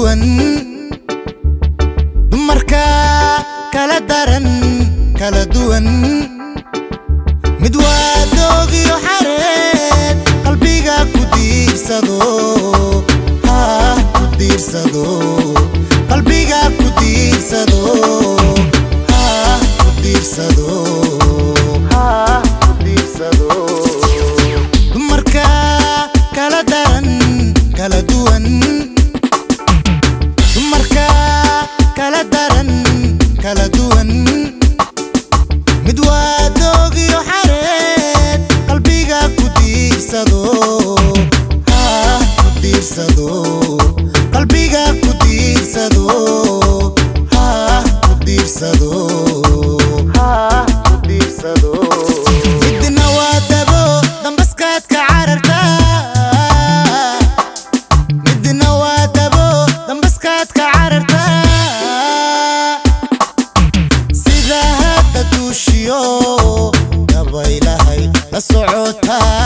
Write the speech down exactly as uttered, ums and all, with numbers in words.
duwan dumarka kala daran kala duwan mid waa doog iyo xareed qalbiga ku diirsado ah ku diirsado qalbiga ku diirsado ah ku diirsado ah ku diirsado dumarka kala daran kala duwan dumarka kala daran kala duwan mid waa doog iyo xareed qalbiga ku diirsado ah ku diirsado qalbiga ku diirsado ah ku diirsado ah ku diirsado midna waa dabo dambaskaad ka cararta midna waa dabo dambaskaad ka cararta sida hadda duushiyo dabaylahay la socota